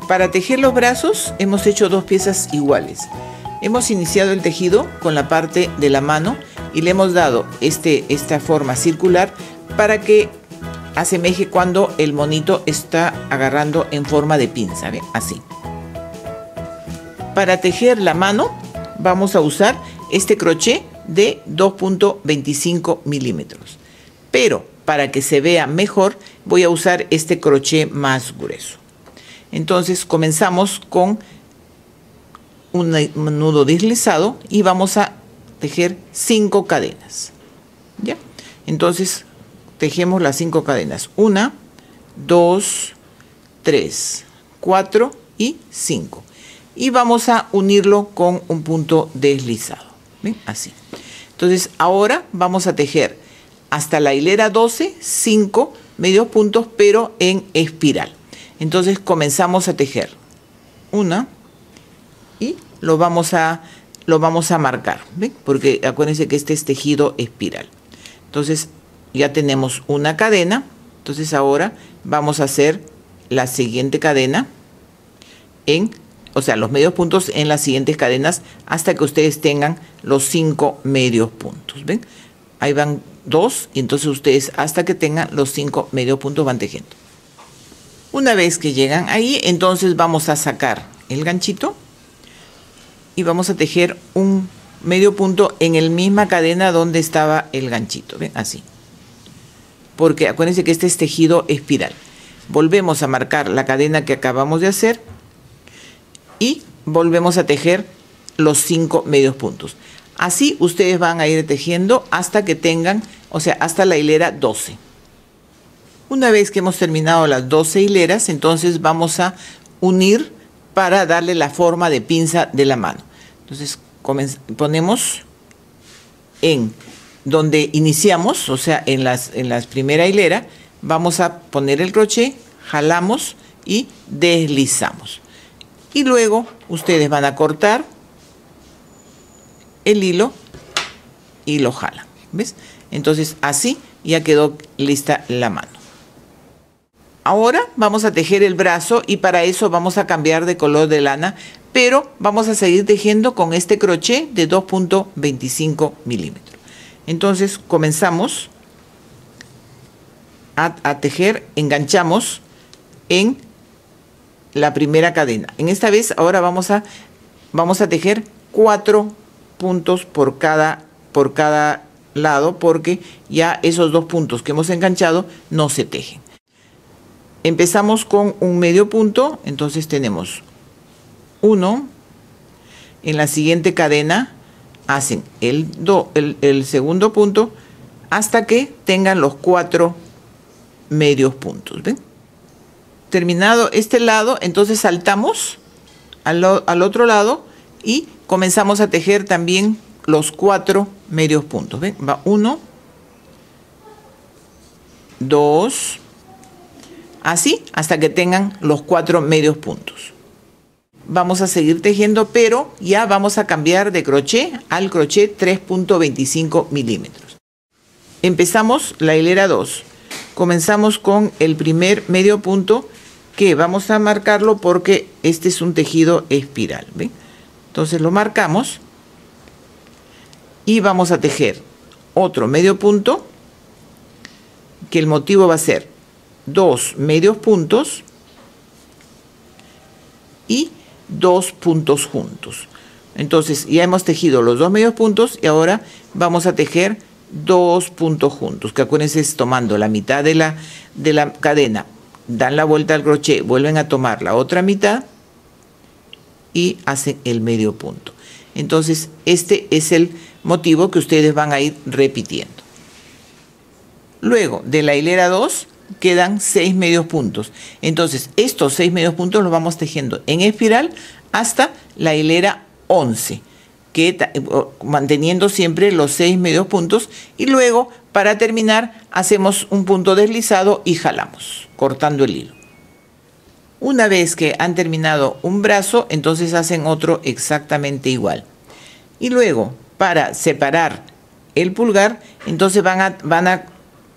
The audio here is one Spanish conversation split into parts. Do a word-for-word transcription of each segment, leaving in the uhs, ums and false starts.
Para tejer los brazos hemos hecho dos piezas iguales. Hemos iniciado el tejido con la parte de la mano y le hemos dado este, esta forma circular para que asemeje cuando el monito está agarrando en forma de pinza, ¿ven? Así. Para tejer la mano vamos a usar este crochet de dos punto veinticinco milímetros, pero para que se vea mejor voy a usar este crochet más grueso. Entonces comenzamos con un nudo deslizado y vamos a tejer cinco cadenas. ¿Ya? Entonces tejemos las cinco cadenas. Una, dos, tres, cuatro y cinco. Y vamos a unirlo con un punto deslizado. ¿Ven? Así. Entonces ahora vamos a tejer hasta la hilera doce, cinco medios puntos, pero en espiral. Entonces comenzamos a tejer una y lo vamos a, lo vamos a marcar, ¿ven? Porque acuérdense que este es tejido espiral. Entonces ya tenemos una cadena. Entonces ahora vamos a hacer la siguiente cadena en, o sea, los medios puntos en las siguientes cadenas hasta que ustedes tengan los cinco medios puntos, ¿ven? Ahí van dos y entonces ustedes hasta que tengan los cinco medios puntos van tejiendo. Una vez que llegan ahí, entonces vamos a sacar el ganchito y vamos a tejer un medio punto en la misma cadena donde estaba el ganchito, ¿ven? Así. Porque acuérdense que este es tejido espiral. Volvemos a marcar la cadena que acabamos de hacer y volvemos a tejer los cinco medios puntos. Así ustedes van a ir tejiendo hasta que tengan, o sea, hasta la hilera doce. Una vez que hemos terminado las doce hileras, entonces vamos a unir para darle la forma de pinza de la mano. Entonces ponemos en donde iniciamos, o sea, en las en la primera hilera, vamos a poner el crochet, jalamos y deslizamos. Y luego ustedes van a cortar el hilo y lo jalan, ¿ves? Entonces así ya quedó lista la mano. Ahora vamos a tejer el brazo y para eso vamos a cambiar de color de lana, pero vamos a seguir tejiendo con este crochet de dos punto veinticinco milímetros. Entonces comenzamos a, a tejer, enganchamos en la primera cadena. En esta vez ahora vamos a, vamos a tejer cuatro puntos por cada, por cada lado, porque ya esos dos puntos que hemos enganchado no se tejen. Empezamos con un medio punto, entonces tenemos uno, en la siguiente cadena hacen el, do, el, el segundo punto hasta que tengan los cuatro medios puntos, ¿ven? Terminado este lado, entonces saltamos al, al otro lado y comenzamos a tejer también los cuatro medios puntos, ¿ven? Va uno, dos, así hasta que tengan los cuatro medios puntos. Vamos a seguir tejiendo, pero ya vamos a cambiar de crochet al crochet tres punto veinticinco milímetros. Empezamos la hilera dos. Comenzamos con el primer medio punto, que vamos a marcarlo porque este es un tejido espiral, ¿ven? Entonces lo marcamos y vamos a tejer otro medio punto, que el motivo va a ser dos medios puntos y dos puntos juntos. Entonces ya hemos tejido los dos medios puntos y ahora vamos a tejer dos puntos juntos, que acuérdense es tomando la mitad de la, de la cadena, dan la vuelta al crochet, vuelven a tomar la otra mitad y hacen el medio punto. Entonces este es el motivo que ustedes van a ir repitiendo. Luego de la hilera dos quedan seis medios puntos. Entonces estos seis medios puntos los vamos tejiendo en espiral hasta la hilera once, que manteniendo siempre los seis medios puntos, y luego para terminar hacemos un punto deslizado y jalamos cortando el hilo. Una vez que han terminado un brazo, entonces hacen otro exactamente igual, y luego para separar el pulgar, entonces van a, van a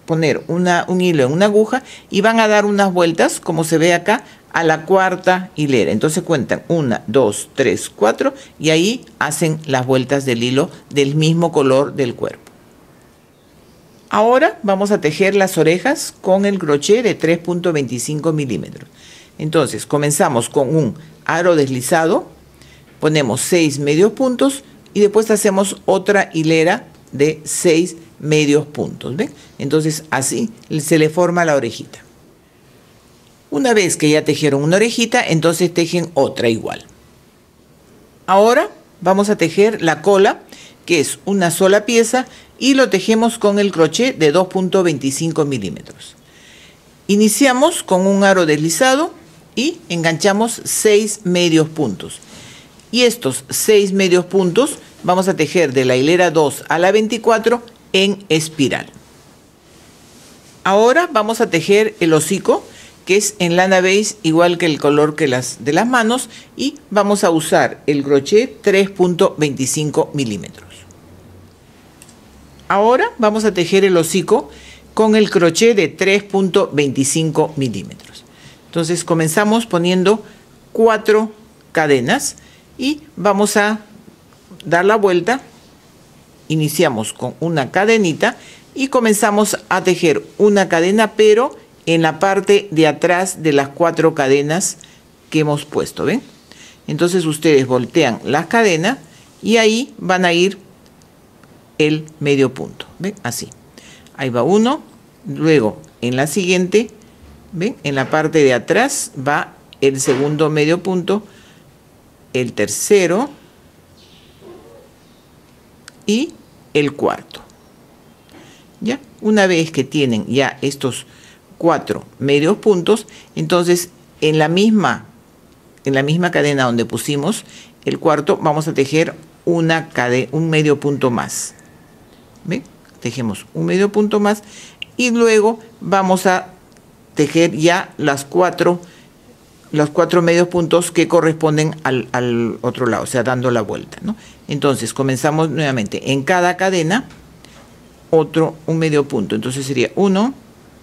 poner una, un hilo en una aguja y van a dar unas vueltas, como se ve acá, a la cuarta hilera. Entonces cuentan una, dos, tres, cuatro y ahí hacen las vueltas del hilo del mismo color del cuerpo. Ahora vamos a tejer las orejas con el crochet de tres punto veinticinco milímetros. Entonces comenzamos con un aro deslizado, ponemos seis medios puntos y después hacemos otra hilera de seis medios puntos. ¿Ven? Entonces así se le forma la orejita. Una vez que ya tejieron una orejita, entonces tejen otra igual. Ahora vamos a tejer la cola, que es una sola pieza, y lo tejemos con el crochet de dos punto veinticinco milímetros. Iniciamos con un aro deslizado y enganchamos seis medios puntos. Y estos seis medios puntos vamos a tejer de la hilera dos a la veinticuatro en espiral. Ahora vamos a tejer el hocico, que es en lana beige, igual que el color que las de las manos, y vamos a usar el crochet tres punto veinticinco milímetros. Ahora vamos a tejer el hocico con el crochet de tres punto veinticinco milímetros. Entonces comenzamos poniendo cuatro cadenas y vamos a dar la vuelta. Iniciamos con una cadenita y comenzamos a tejer una cadena, pero en la parte de atrás de las cuatro cadenas que hemos puesto, ¿ven? Entonces ustedes voltean las cadenas y ahí van a ir el medio punto, ¿ven? Así. Ahí va uno, luego en la siguiente, ¿ven? En la parte de atrás va el segundo medio punto, el tercero y el cuarto. ¿Ya? Una vez que tienen ya estos cuatro medios puntos, entonces en la misma en la misma cadena donde pusimos el cuarto vamos a tejer una cadena, un medio punto más. ¿Ven? Tejemos un medio punto más y luego vamos a tejer ya las cuatro los cuatro medios puntos que corresponden al, al otro lado, o sea, dando la vuelta, ¿no? Entonces comenzamos nuevamente en cada cadena otro un medio punto, entonces sería uno,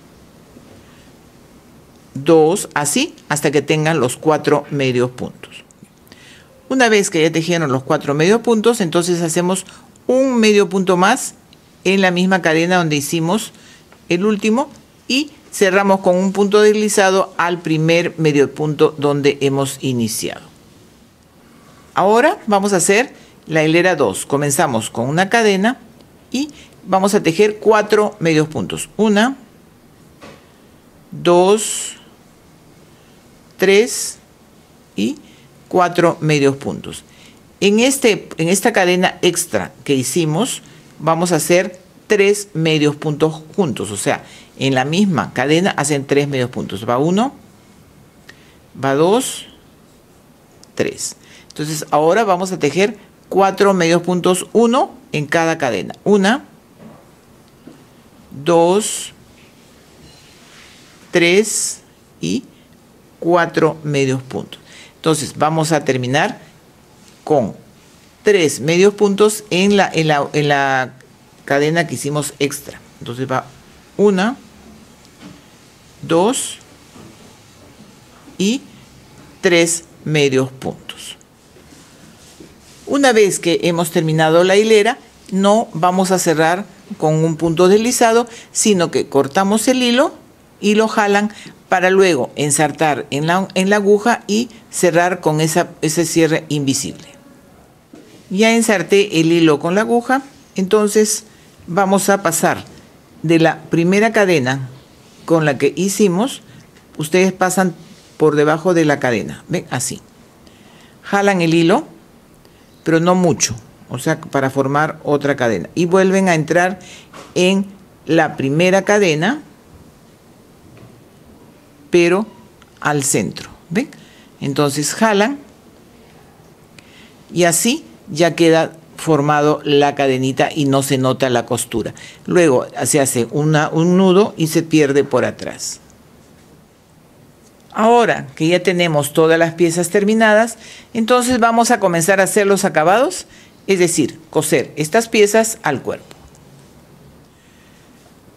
dos, así hasta que tengan los cuatro medios puntos. Una vez que ya tejieron los cuatro medios puntos, entonces hacemos un medio punto más en la misma cadena donde hicimos el último y cerramos con un punto deslizado al primer medio punto donde hemos iniciado. Ahora vamos a hacer la hilera dos. Comenzamos con una cadena y vamos a tejer cuatro medios puntos. Una, dos, tres y cuatro medios puntos. En, este, en esta cadena extra que hicimos, vamos a hacer tres medios puntos juntos. O sea, en la misma cadena hacen tres medios puntos. Va uno, va dos, tres. Entonces, ahora vamos a tejer cuatro medios puntos, uno en cada cadena. Una, dos, tres y cuatro medios puntos. Entonces vamos a terminar con tres medios puntos en la, en la, en la cadena que hicimos extra. Entonces va una, dos y tres medios puntos. Una vez que hemos terminado la hilera, no vamos a cerrar con un punto deslizado, sino que cortamos el hilo y lo jalan para luego ensartar en la, en la aguja y cerrar con esa, ese cierre invisible. Ya ensarté el hilo con la aguja, entonces vamos a pasar de la primera cadena con la que hicimos, ustedes pasan por debajo de la cadena, ven, así. Jalan el hilo, pero no mucho, o sea, para formar otra cadena. Y vuelven a entrar en la primera cadena, pero al centro, ¿ven? Entonces jalan y así ya queda formado la cadenita y no se nota la costura. Luego se hace una, un nudo y se pierde por atrás. Ahora que ya tenemos todas las piezas terminadas, entonces vamos a comenzar a hacer los acabados, es decir, coser estas piezas al cuerpo.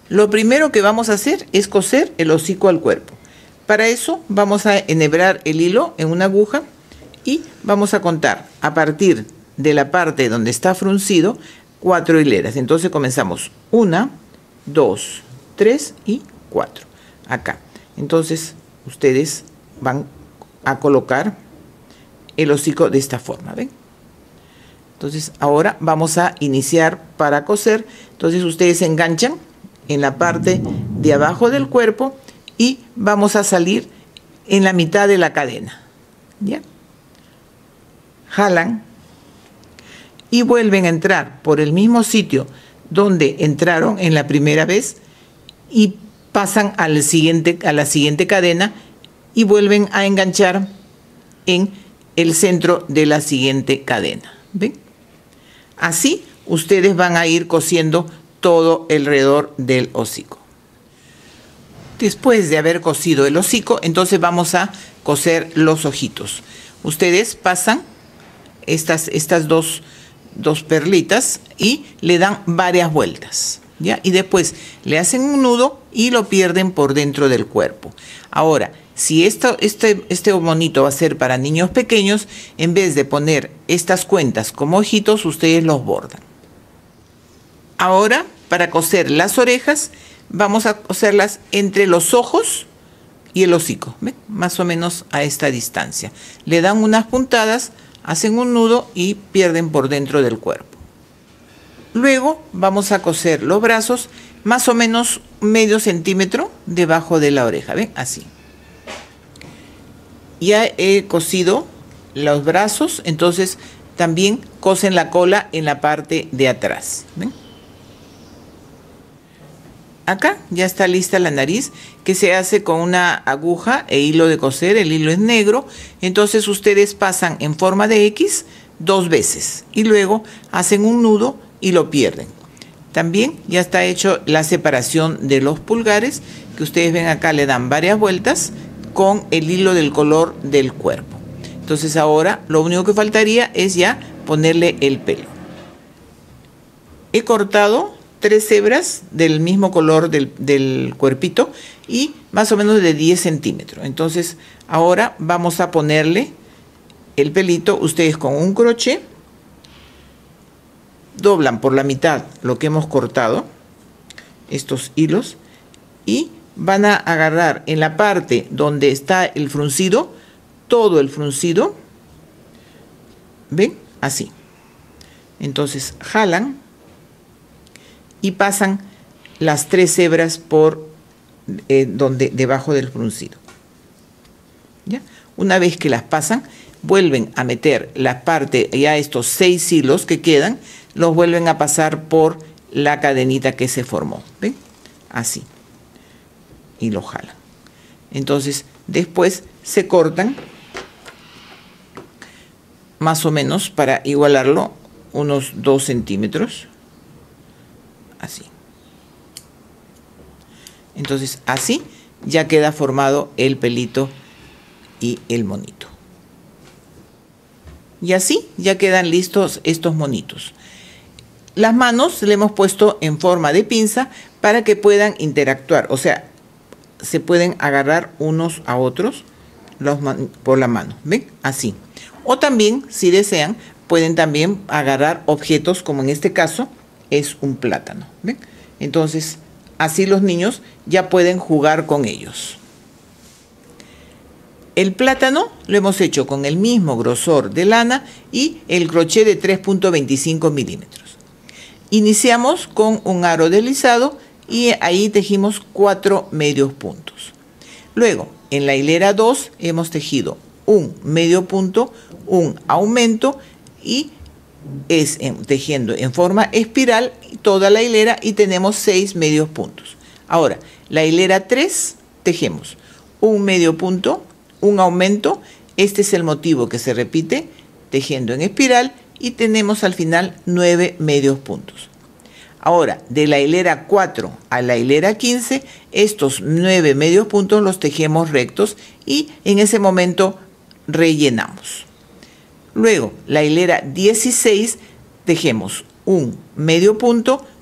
Lo primero que vamos a hacer es coser el hocico al cuerpo. Para eso vamos a enhebrar el hilo en una aguja y vamos a contar a partir de la parte donde está fruncido cuatro hileras. Entonces comenzamos una, dos, tres y cuatro. Acá. Entonces ustedes van a colocar el hocico de esta forma, ¿ven? Entonces ahora vamos a iniciar para coser. Entonces ustedes enganchan en la parte de abajo del cuerpo y vamos a salir en la mitad de la cadena, ¿ya? Jalan y vuelven a entrar por el mismo sitio donde entraron en la primera vez y pasan al siguiente, a la siguiente cadena y vuelven a enganchar en el centro de la siguiente cadena, ¿ven? Así ustedes van a ir cosiendo todo alrededor del hocico. Después de haber cosido el hocico, entonces vamos a coser los ojitos. Ustedes pasan estas, estas dos, dos perlitas y le dan varias vueltas, ¿ya? Y después le hacen un nudo y lo pierden por dentro del cuerpo. Ahora, si esto, este, este monito va a ser para niños pequeños, en vez de poner estas cuentas como ojitos, ustedes los bordan. Ahora, para coser las orejas, vamos a coserlas entre los ojos y el hocico, ¿ven? Más o menos a esta distancia. Le dan unas puntadas, hacen un nudo y pierden por dentro del cuerpo. Luego vamos a coser los brazos más o menos medio centímetro debajo de la oreja, ¿ven? Así. Ya he cosido los brazos, entonces también cosen la cola en la parte de atrás, ¿ven? Acá ya está lista la nariz, que se hace con una aguja e hilo de coser. El hilo es negro, entonces ustedes pasan en forma de X dos veces y luego hacen un nudo y lo pierden. También ya está hecho la separación de los pulgares, que ustedes ven acá, le dan varias vueltas con el hilo del color del cuerpo. Entonces ahora lo único que faltaría es ya ponerle el pelo. He cortado tres hebras del mismo color del, del cuerpito y más o menos de diez centímetros. Entonces ahora vamos a ponerle el pelito. Ustedes con un crochet doblan por la mitad lo que hemos cortado, estos hilos, y van a agarrar en la parte donde está el fruncido, todo el fruncido, ¿ven? Así. Entonces jalan y pasan las tres hebras por eh, donde, debajo del fruncido, ¿ya? Una vez que las pasan, vuelven a meter la parte, ya estos seis hilos que quedan, los vuelven a pasar por la cadenita que se formó, ¿ven? Así. Y lo jalan. Entonces, después se cortan más o menos para igualarlo unos dos centímetros. Así. Entonces, así ya queda formado el pelito y el monito. Y así ya quedan listos estos monitos. Las manos le hemos puesto en forma de pinza para que puedan interactuar. O sea, se pueden agarrar unos a otros los por la mano. ¿Ven? Así. O también, si desean, pueden también agarrar objetos, como en este caso es un plátano. ¿Ven? Entonces, así los niños ya pueden jugar con ellos. El plátano lo hemos hecho con el mismo grosor de lana y el crochet de tres punto veinticinco milímetros. Iniciamos con un aro deslizado y ahí tejimos cuatro medios puntos. Luego, en la hilera dos hemos tejido un medio punto, un aumento y es en, tejiendo en forma espiral toda la hilera y tenemos seis medios puntos. Ahora, la hilera tres tejemos un medio punto, un aumento. Este es el motivo que se repite tejiendo en espiral y tenemos al final nueve medios puntos. Ahora, de la hilera cuatro a la hilera quince, estos nueve medios puntos los tejemos rectos y en ese momento rellenamos. Luego, la hilera dieciséis, tejemos un medio punto,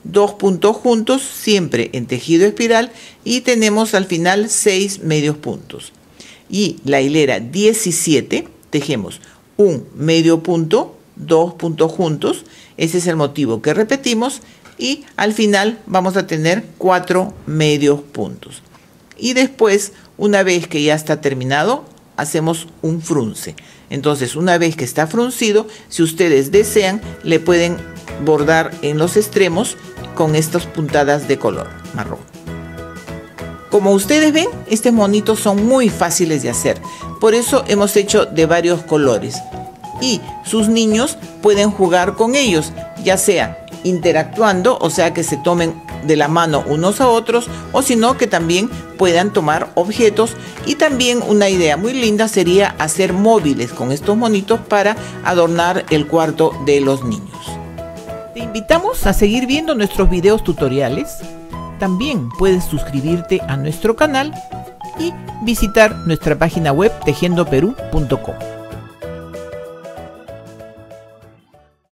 dos puntos juntos, siempre en tejido espiral, y tenemos al final seis medios puntos. Y la hilera diecisiete, tejemos un medio punto, dos puntos juntos, ese es el motivo que repetimos, y al final vamos a tener cuatro medios puntos. Y después, una vez que ya está terminado, hacemos un frunce. Entonces, una vez que está fruncido, si ustedes desean, le pueden bordar en los extremos con estas puntadas de color marrón. Como ustedes ven, estos monitos son muy fáciles de hacer. Por eso hemos hecho de varios colores. Y sus niños pueden jugar con ellos, ya sea interactuando, o sea que se tomen de la mano unos a otros, o si no, que también puedan tomar objetos. Y también una idea muy linda sería hacer móviles con estos monitos para adornar el cuarto de los niños. Te invitamos a seguir viendo nuestros videos tutoriales. También puedes suscribirte a nuestro canal y visitar nuestra página web tejiendo perú punto com.